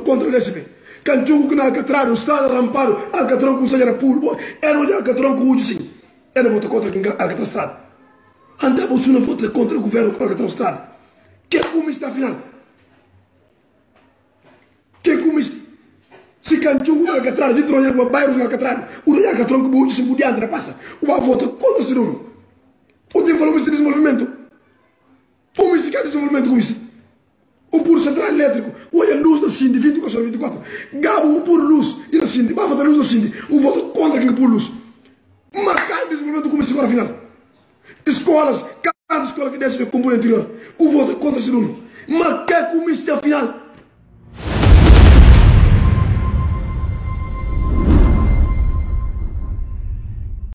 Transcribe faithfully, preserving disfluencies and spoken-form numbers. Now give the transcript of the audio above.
contra o L S B. Canchungo que na Alcatrão, estrada, ramparo, Alcatrão com seja puro, era onde Alcatrão com o sim. Era voto contra Alcatrão estrada. Anda você não vota contra o governo com Alcatrão estrada. Que como está afinal? Que como está? Se Canchungo na Alcatrão, de trocar uma bairro na Alcatrão, o de Alcatrão que o sim podia andar passa. O voto contra o Cirilo. O tem falado de desenvolvimento. O me se quer desenvolvimento com isso. O puro central elétrico, olha a luz da Cindy, vinte e quatro sobre vinte e quatro. Gabo o puro luz e da Cindy, bafa da luz da Cindy. O voto contra quem é puro luz. Marcar o desenvolvimento como agora final. Escolas, cada escola que desce com o interior. O voto contra esse aluno. Marcar como este final.